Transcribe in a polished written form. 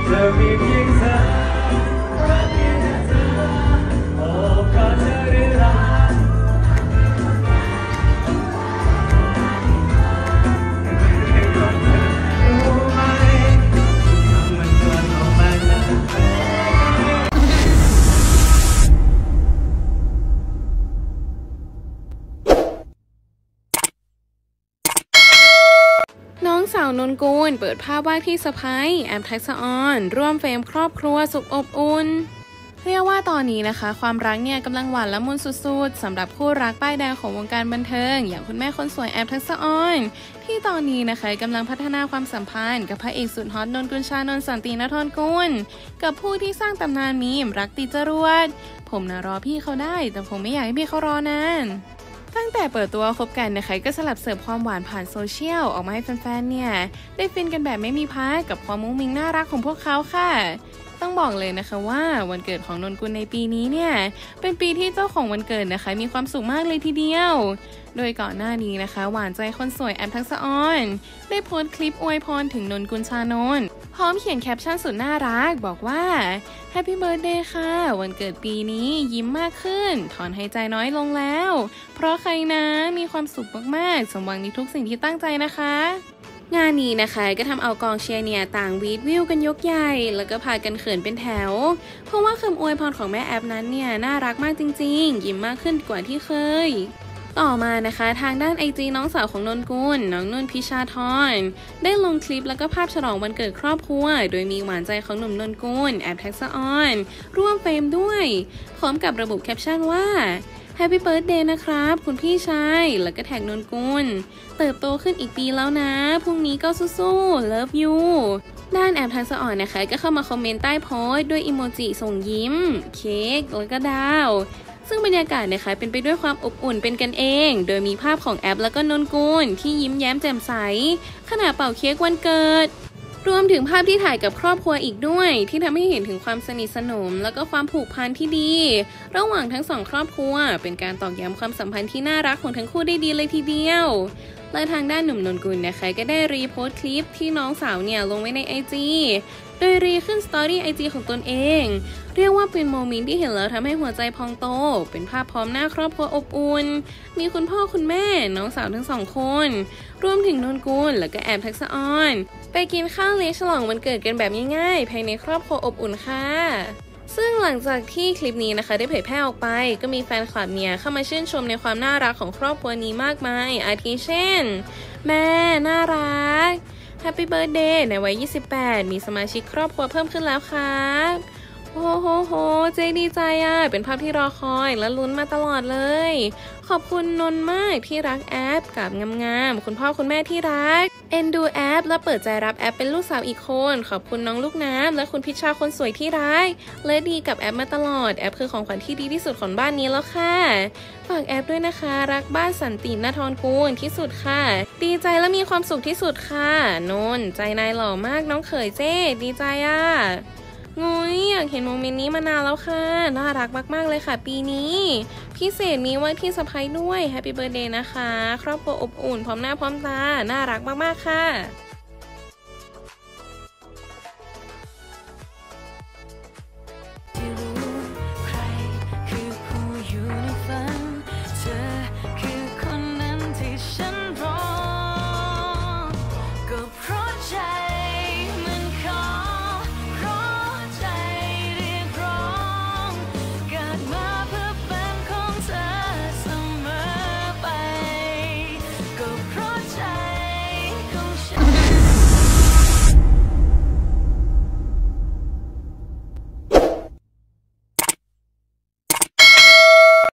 จะมีเพียงเธอรักเพียงเธอโอ้ก็จะได้รักรู้ไหมมันกลันออกมาจากน้องสาวนนกุลเปิดภาพว่าที่สะใภ้แอปทักษะออนร่วมเฟรมครอบครัวสุขอบอุ่นเรียกว่าตอนนี้นะคะความรักเนี่ยกำลังหวานละมุนสุดๆสำหรับคู่รักป้ายแดงของวงการบันเทิงอย่างคุณแม่คนสวยแอปทักษะออนที่ตอนนี้นะคะกำลังพัฒนาความสัมพันธ์กับพระเอกสุดฮอตนนกุลชานนท์สันตินทรกุลกับผู้ที่สร้างตำนานมีมรักติดจรวดผมนะรอพี่เขาได้แต่ผมไม่อยากให้พี่เขารอนานตั้งแต่เปิดตัวคบกันนะคะก็สลับเสิร์ฟความหวานผ่านโซเชียลออกมาให้แฟนๆเนี่ยได้ฟินกันแบบไม่มีพักกับความมุ้งมิ้งน่ารักของพวกเขาค่ะต้องบอกเลยนะคะว่าวันเกิดของนนกุลในปีนี้เนี่ยเป็นปีที่เจ้าของวันเกิดนะคะมีความสุขมากเลยทีเดียวโดยก่อนหน้านี้นะคะหวานใจคนสวยแอปทักษะออนได้โพสต์คลิปอวยพรถึงนนกุลชานนท์พร้อมเขียนแคปชั่นสุดน่ารักบอกว่า Happy Birthday ค่ะวันเกิดปีนี้ยิ้มมากขึ้นถอนหายใจน้อยลงแล้วเพราะใครนะมีความสุขมากๆสมหวังในทุกสิ่งที่ตั้งใจนะคะงานนี้นะคะก็ทำเอากองเชียร์เนี่ยต่างวีดวิวกันยกใหญ่แล้วก็พากันเขินเป็นแถวเพราะว่าคำอวยพรของแม่แอปนั้นเนี่ยน่ารักมากจริงๆยิ้มมากขึ้นกว่าที่เคยต่อมานะคะทางด้าน IG น้องสาวของนนกุลน้องนุ่นพิชาธรได้ลงคลิปแล้วก็ภาพฉลองวันเกิดครอบครัวโดยมีหวานใจของหนุ่มนนกุลแอปทักษะออนร่วมเฟรมด้วยพร้อมกับระบุแคปชั่นว่าHappy Birthday นะครับคุณพี่ชายแล้วก็แท็กนนกุลเติบโตขึ้นอีกปีแล้วนะพรุ่งนี้ก็สู้ๆ Love you ด้านแอปทักษะออนนะคะก็เข้ามาคอมเมนต์ใต้โพสต์ด้วยอีโมจิส่งยิ้มเค้กแล้วก็ดาวซึ่งบรรยากาศนะคะเป็นไปด้วยความอบอุ่นเป็นกันเองโดยมีภาพของแอปแล้วก็นนกุลที่ยิ้มแย้มแจ่มใสขณะเป่าเค้กวันเกิดรวมถึงภาพที่ถ่ายกับครอบครัวอีกด้วยที่ทำให้เห็นถึงความสนิทสนมแล้วก็ความผูกพันที่ดีระหว่างทั้งสองครอบครัวเป็นการตอกย้ำความสัมพันธ์ที่น่ารักของทั้งคู่ได้ดีเลยทีเดียวและทางด้านหนุ่มนนกุลนะคะก็ได้รีโพสต์คลิปที่น้องสาวเนี่ยลงไว้ใน IG โดยรีขึ้นสตอรี่ IG ของตนเองเรียกว่าเป็นโมเมนต์ที่เห็นแล้วทำให้หัวใจพองโตเป็นภาพพร้อมหน้าครอบครัวอบอุ่นมีคุณพ่อคุณแม่น้องสาวทั้งสองคนรวมถึงนนกุลและก็แอปทักษะออนไปกินข้าวเลี้ยงฉลองวันเกิดกันแบบง่ายๆภายในครอบครัวอบอุ่นค่ะซึ่งหลังจากที่คลิปนี้นะคะได้เผยแพร่ออกไปก็มีแฟนคลับเนี่ยเข้ามาชื่นชมในความน่ารักของครอบครัวนี้มากมายอาทิเช่นแม่น่ารัก Happy Birthday ในวัย28มีสมาชิกครอบครัวเพิ่มขึ้นแล้วครับโอ้โหเจดีใจอ่ะเป็นภาพที่รอคอยและลุ้นมาตลอดเลยขอบคุณนนท์มากที่รักแอปกับงามๆคุณพ่อคุณแม่ที่รักเอ็นดูแอปและเปิดใจรับแอปเป็นลูกสาวอีกคนขอบคุณน้องลูกน้ำและคุณพิชชาคนสวยที่รักและดีกับแอปมาตลอดแอปคือของขวัญที่ดีที่สุดของบ้านนี้แล้วค่ะฝากแอปด้วยนะคะรักบ้านสันตินทรกุลที่สุดค่ะดีใจและมีความสุขที่สุดค่ะนนท์ใจนายหล่อมากน้องเขยเจ้ดีใจอ่ะงุยอยากเห็นโมเมนต์นี้มานานแล้วค่ะน่ารักมากๆเลยค่ะปีนี้พิเศษมีว่าที่สะใภ้ด้วย Happy Birthday นะคะครอบครัวอบอุ่นพร้อมหน้าพร้อมตาน่ารักมากๆค่ะ